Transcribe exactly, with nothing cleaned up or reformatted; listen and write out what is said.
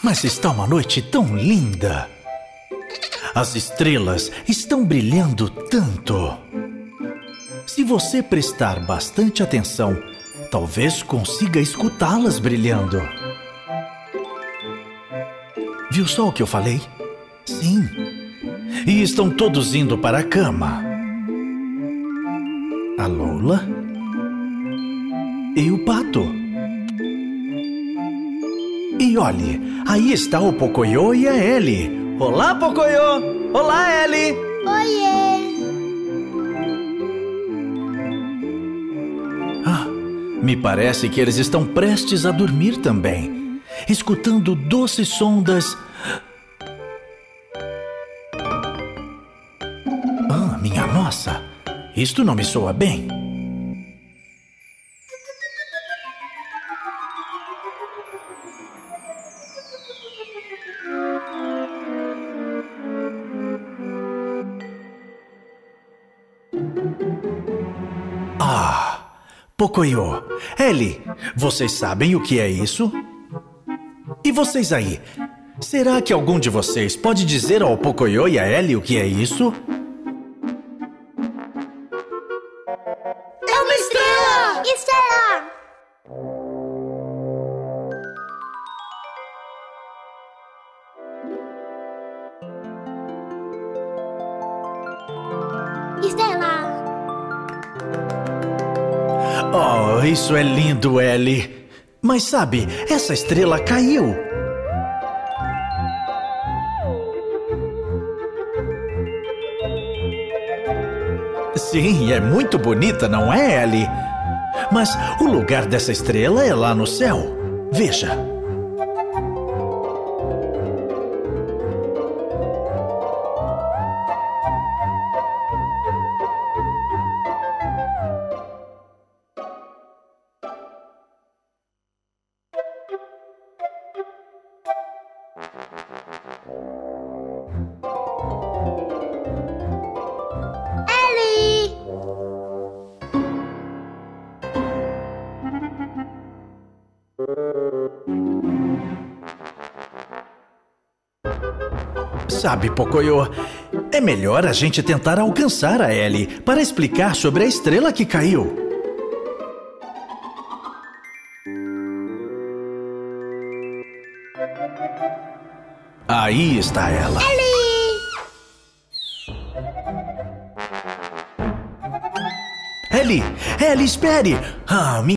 Mas está uma noite tão linda. As estrelas estão brilhando tanto. Se você prestar bastante atenção, talvez consiga escutá-las brilhando. Viu só o que eu falei? Sim. E estão todos indo para a cama. A Lola e o Pato. E olhe, aí está o Pocoyo e a Ellie. Olá, Pocoyo! Olá, Ellie! Oiê! Ah, me parece que eles estão prestes a dormir também, escutando o doce som das... Ah, minha nossa! Isto não me soa bem. Ah, Pocoyo, Ellie, vocês sabem o que é isso? E vocês aí? Será que algum de vocês pode dizer ao Pocoyo e a Ellie o que é isso? É uma estrela! Estrela! Estrela! Oh, isso é lindo, Ellie. Mas sabe, essa estrela caiu. Sim, é muito bonita, não é, Ellie? Mas o lugar dessa estrela é lá no céu. Veja. Ellie! Sabe, Pocoyo, é melhor a gente tentar alcançar a Ellie para explicar sobre a estrela que caiu. Aí está ela. Ellie! Ellie, Ellie, espere! Ah,